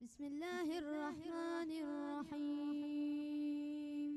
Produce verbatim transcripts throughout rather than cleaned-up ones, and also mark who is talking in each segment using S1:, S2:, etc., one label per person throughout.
S1: بسم الله الرحمن الرحيم.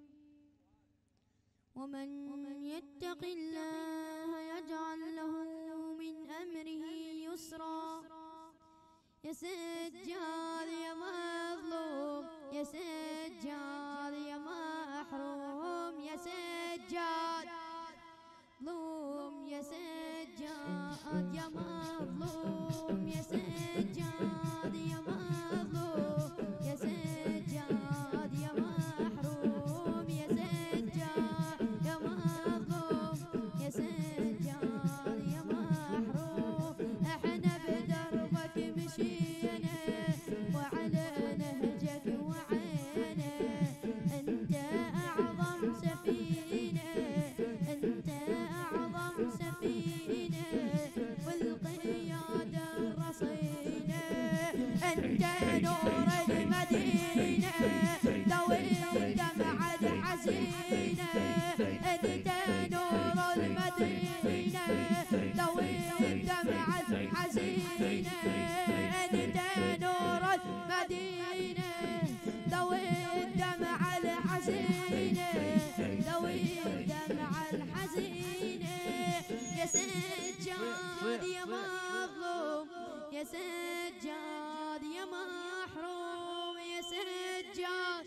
S1: ومن يتق الله يجعل له من أمره يسرا. يا سجاد يا مظلوم، يا سجاد يا محروم، يا سجاد مظلوم، يا سجاد يا مظلوم، يا سجاد يا مظلوم، يا سجاد يا محروم، يا سجاد يا مظلوم، يا سجاد يا محروم. احنا بدربك مشينا وعلى نهجك وعينا، انت اعظم سفينه، انت اعظم سفينه والقياده الرصينه، انت نور المدينه ذوي الدمع الحزينه، انت نور المدينه ذوي الدمع الحزينه، انت نور المدينه ذوي الدمع الحزينه، ذوي الدمع الحزينه. يا سجاد يا مظلوم، يا سجاد يا محروم، يا سجاد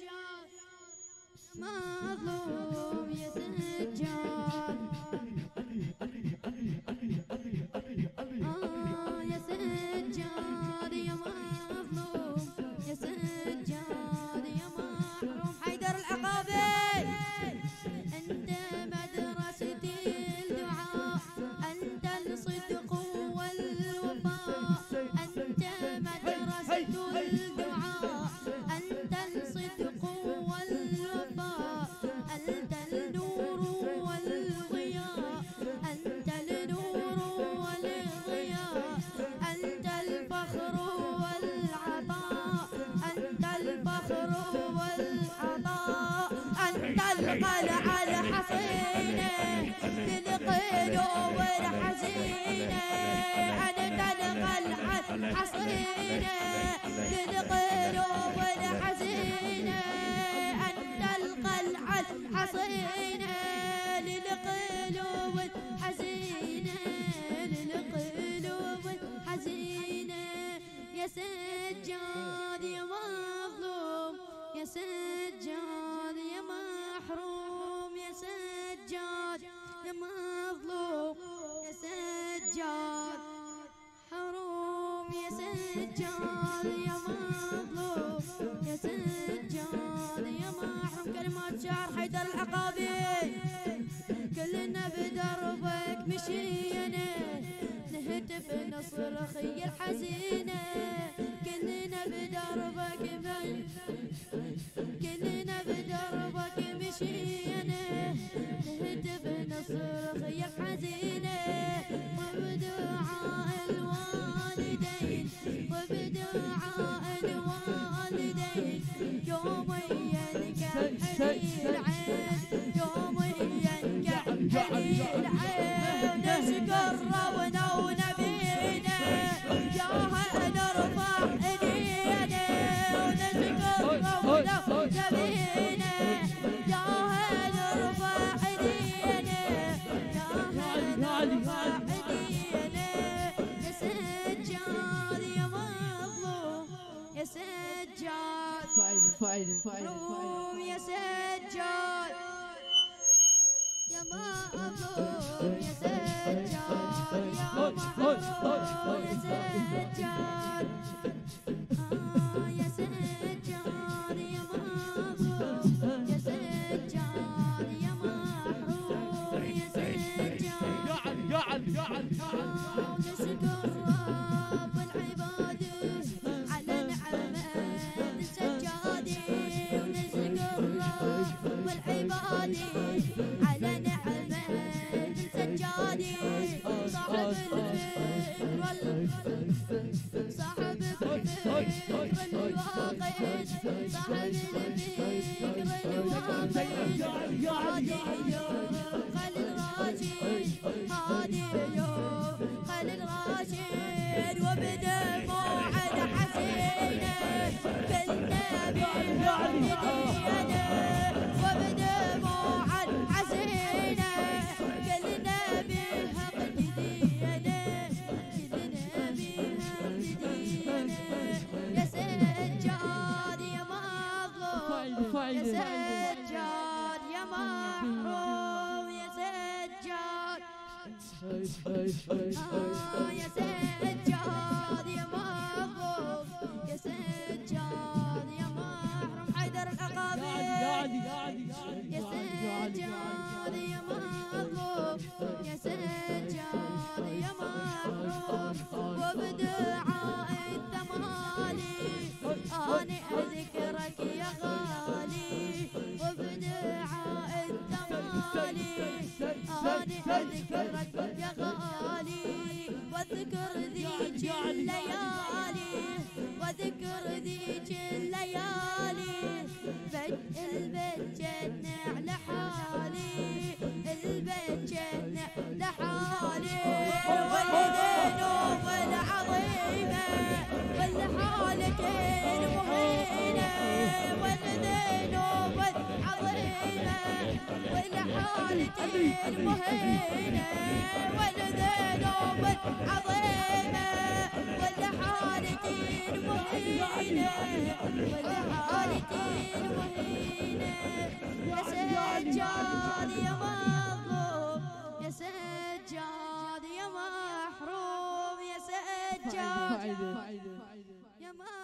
S1: مظلوم، يا سجاد آه يا سجاد يا مظلوم، يا سجاد يا محروم. حيدر العقابي انت مدرسة الدعاء، انت الصدق والوفاء، انت مدرسة الدعاء، انت الصدق والوفاء، انت النور والضياء، انت النور والضياء، انت الفخر والعطاء، انت الفخر والعطاء، انت القلعة الحصينة للقلوب الحزينة، انت القلعة الحصينة للقلوب الحزينة، انت القلعة الحصينة للقلوب الحزينة، للقلوب الحزينة. يا سجاد يا مظلوم، يا سجاد يا محروم، يا سجاد يا مظلوم، يا سجاد حروم، يا سجاد يا مظلوم، يا سجاد يا محروم. كلمات شعر حيدر العقابي. كلنا بدربك مشينا نهتف نصرخ يا الحزينة، كلنا بدربك من كلنا بدربك مشينا نهتف نصرخ يا الحزينة، وبدعاء الوالدين وبدعاء الوالدين يوميا كحلي العين، يوميا كحلي العين نشكر ربنا ونبينا، يا نرفع ايدينا ونشكر ربنا ونبينا، يا نرفع ايدينا، يا نرفع ايدينا. يا سجاد يا مظلوم، يا سجاد
S2: فايدة فايدة فايدة
S1: مظلوم، يا سجاد يا مظلوم، يا سجاد يا محروم، يا سجاد آه يا سجاد يا مظلوم، يا سجاد يا محروم، يا سجاد
S2: قاعد قاعد قاعد
S1: آه نشكر رب العباد على نعمة سجادي، ونشكر رب العباد على نعمة سجادي، صاحب الفكر وال صاحب الفكر الواقد، صاحب الفكر الواقد، هادي خلي الراشد، هادي خلي الراشد وبدموع الحزينة يا سجاد يا محروم يا سجاد آه يا سجاد يا محروم يا سجاد يا محروم حيدر العقابي يا سجاد يا محروم يا سجاد يا محروم وبدعاء الثمالي أنا أذكرك يا غالي وبدعاء الثمالي أنا أذكرك يا غالي واذكر ذيك الليالي واذكر ذيك الليالي البيت جنع لحالي البيت جنع لحالي والذنوب العظيمة والحالة المهينة والذنوب العظيمة والحالة المهينة والذنوب العظيمة والحالة المهينة والحالة المهينة يا سجاد يا مظلوم يا سجاد يا محروم يا سجاد يا محروم